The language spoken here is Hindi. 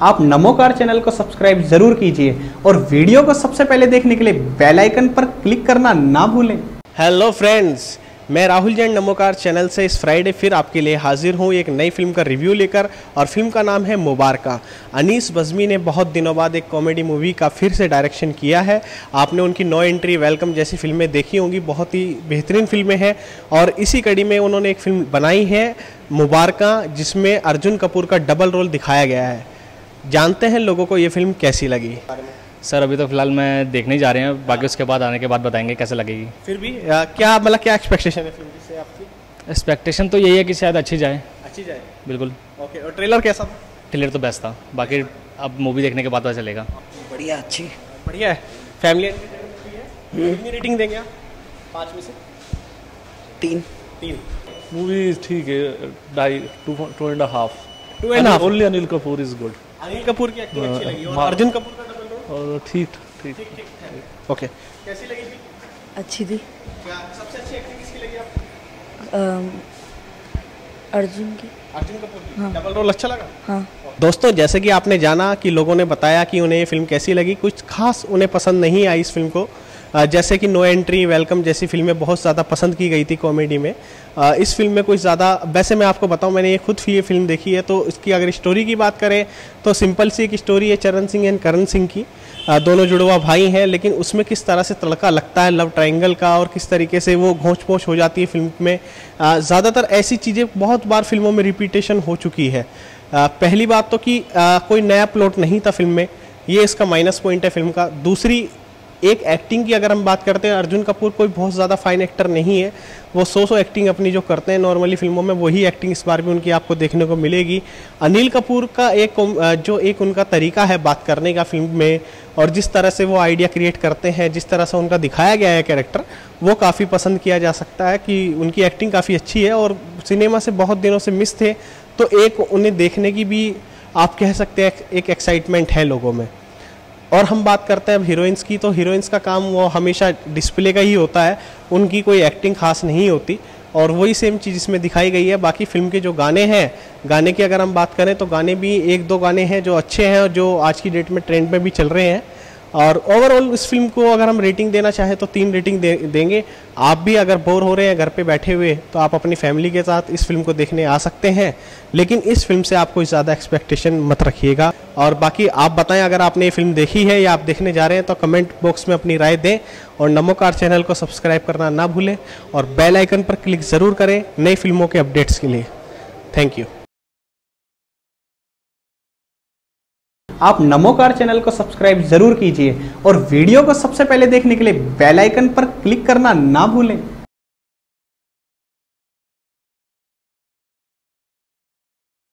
आप नमोकार चैनल को सब्सक्राइब जरूर कीजिए और वीडियो को सबसे पहले देखने के लिए बेल आइकन पर क्लिक करना ना भूलें। हेलो फ्रेंड्स, मैं राहुल जैन नमोकार चैनल से इस फ्राइडे फिर आपके लिए हाजिर हूँ एक नई फिल्म का रिव्यू लेकर। और फिल्म का नाम है मुबारका। अनीस बज़मी ने बहुत दिनों बाद एक कॉमेडी मूवी का फिर से डायरेक्शन किया है। आपने उनकी नो एंट्री, वेलकम जैसी फिल्में देखी होंगी, बहुत ही बेहतरीन फिल्में हैं। और इसी कड़ी में उन्होंने एक फिल्म बनाई है मुबारका, जिसमें अर्जुन कपूर का डबल रोल दिखाया गया है। जानते हैं लोगों को ये फिल्म कैसी लगी। सर अभी तो फिलहाल मैं देखने जा रहे हैं, बाकी उसके बाद आने के बाद बताएंगे कैसे लगेगी। फिर भी क्या एक्सपेक्टेशन है फिल्म से आपकी? एक्सपेक्टेशन तो यही है कि शायद अच्छी जाए। बिल्कुल। ओके, और ट्रेलर कैसा था? ट्रेलर तो बेस्ट था, बाकी अब मूवी देखने के बाद पता चलेगा। बढ़िया, अच्छी, बढ़िया है। फैमिली कितनी रेटिंग देंगे आप 5 में से? 3। मूवी ठीक है, 2.5 only Anil Kapoor is good. Anil Kapoor की एक्टिंग अच्छी लगी और अर्जुन कपूर का डबल रोल और ठीक। ओके, कैसी लगी थी? अच्छी थी। क्या सबसे अच्छी एक्टिंग किसकी लगी आपको? अर्जुन की। अर्जुन कपूर की। हाँ। डबल रोल अच्छा लगा? हाँ। दोस्तों, जैसे कि आपने जाना कि लोगों ने बताया कि उन्हें ये फिल्म कैसी लगी, कुछ खास उन्हें पसंद नहीं आई इस फिल्म को। जैसे कि नो एंट्री, वेलकम जैसी फिल्में बहुत ज़्यादा पसंद की गई थी कॉमेडी में। इस फिल्म में कुछ ज़्यादा, वैसे मैं आपको बताऊं, मैंने ये खुद ये फिल्म देखी है, तो इसकी अगर स्टोरी की बात करें तो सिंपल सी एक स्टोरी है चरण सिंह एंड करण सिंह की। दोनों जुड़वा भाई हैं, लेकिन उसमें किस तरह से तड़का लगता है लव ट्रायंगल का और किस तरीके से वो घोंच पोंछ हो जाती है फिल्म में। ज़्यादातर ऐसी चीज़ें बहुत बार फिल्मों में रिपीटेशन हो चुकी है। पहली बात तो कि कोई नया प्लॉट नहीं था फिल्म में, ये इसका माइनस पॉइंट है फिल्म का। दूसरी, एक एक्टिंग की अगर हम बात करते हैं, अर्जुन कपूर कोई बहुत ज़्यादा फाइन एक्टर नहीं है। वो सो एक्टिंग अपनी जो करते हैं नॉर्मली फिल्मों में, वही एक्टिंग इस बार भी उनकी आपको देखने को मिलेगी। अनिल कपूर का एक उनका तरीका है बात करने का फिल्म में, और जिस तरह से वो आइडिया क्रिएट करते हैं, जिस तरह से उनका दिखाया गया है कैरेक्टर, वो काफ़ी पसंद किया जा सकता है कि उनकी एक्टिंग काफ़ी अच्छी है। और सिनेमा से बहुत दिनों से मिस थे, तो एक उन्हें देखने की भी आप कह सकते हैं एक एक्साइटमेंट है लोगों में। और हम बात करते हैं अब हीरोइंस की, तो हीरोइंस का काम वो हमेशा डिस्प्ले का ही होता है, उनकी कोई एक्टिंग खास नहीं होती, और वही सेम चीज़ इसमें दिखाई गई है। बाकी फिल्म के जो गाने हैं, गाने की अगर हम बात करें तो गाने भी 1-2 गाने हैं जो अच्छे हैं और जो आज की डेट में ट्रेंड में भी चल रहे हैं। और ओवरऑल इस फिल्म को अगर हम रेटिंग देना चाहें तो 3 रेटिंग देंगे। आप भी अगर बोर हो रहे हैं घर पे बैठे हुए, तो आप अपनी फैमिली के साथ इस फिल्म को देखने आ सकते हैं, लेकिन इस फिल्म से आप कोई ज़्यादा एक्सपेक्टेशन मत रखिएगा। और बाकी आप बताएं, अगर आपने ये फिल्म देखी है या आप देखने जा रहे हैं, तो कमेंट बॉक्स में अपनी राय दें। और नमोकार चैनल को सब्सक्राइब करना ना भूलें और बेल आइकन पर क्लिक ज़रूर करें नई फिल्मों के अपडेट्स के लिए। Thank you. आप नमोकार चैनल को सब्सक्राइब जरूर कीजिए और वीडियो को सबसे पहले देखने के लिए बेल आइकन पर क्लिक करना ना भूलें।